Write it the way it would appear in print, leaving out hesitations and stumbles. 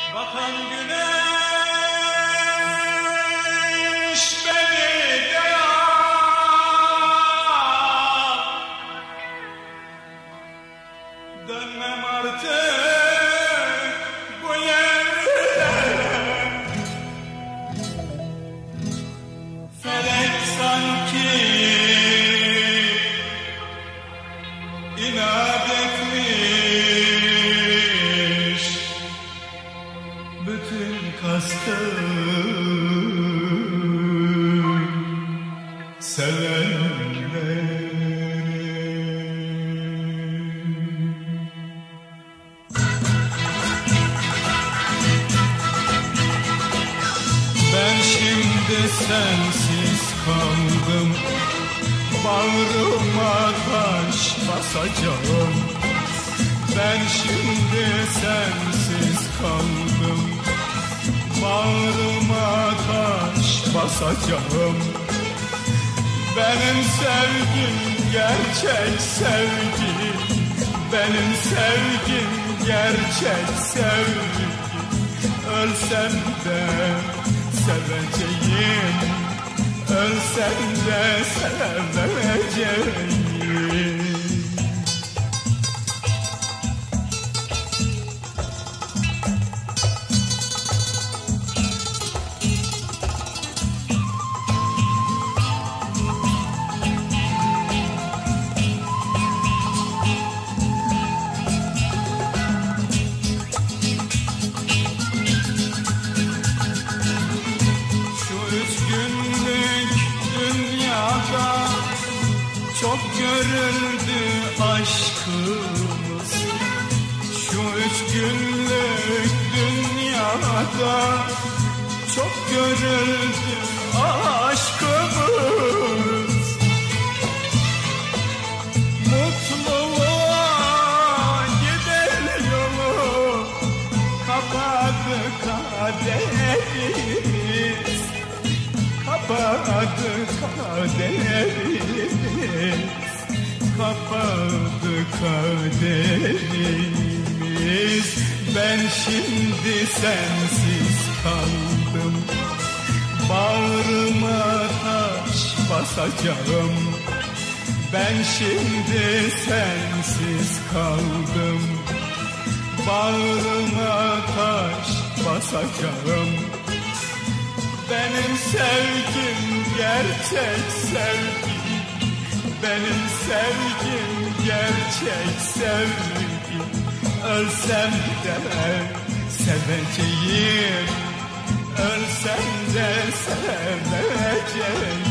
Bakan güneş beni de yak. Dönmem artık bu yerlere. Felek sanki inat etmiş. Bütün kastım sevenler. Ben şimdi sensiz kaldım, bağrıma taş basacağım. Ben şimdi sensiz kaldım, bağrıma taş basacağım. Benim sevgim gerçek sevgi, benim sevgim gerçek sevgi. Ölsem de seveceğim, ölsem de seveceğim. Çok görüldü aşkımız, şu 3 günlük dünyada. Çok görüldü aşkımız. Mutluluğa gider yolu kapadı kaderimiz. Kapadı kaderimiz, kapadı kaderimiz. Ben şimdi sensiz kaldım, bağrıma taş basacağım. Ben şimdi sensiz kaldım, bağrıma taş basacağım. Benim sevgim gerçek sevgi, benim sevgim gerçek sevgi. Ölsem de seveceğim, ölsem de seveceğim.